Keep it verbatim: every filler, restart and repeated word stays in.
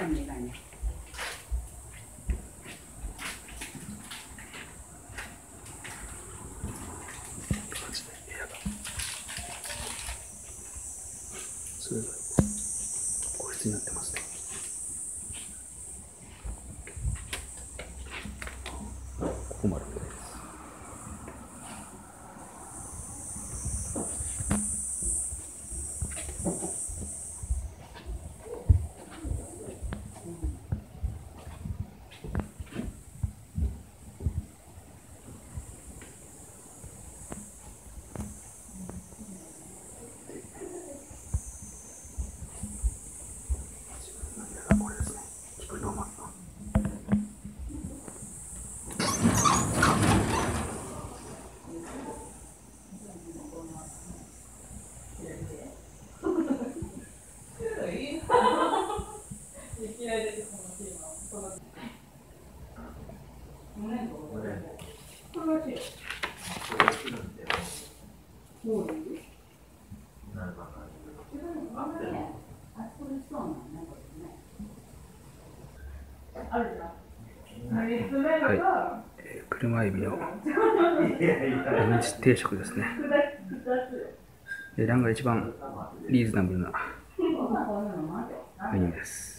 それぞれ個室になってますね。ここもあるみたいです。これですね。菊の間。はい、えー、車エビのランチ定食ですね。値段が一番リーズナブルなメニューです。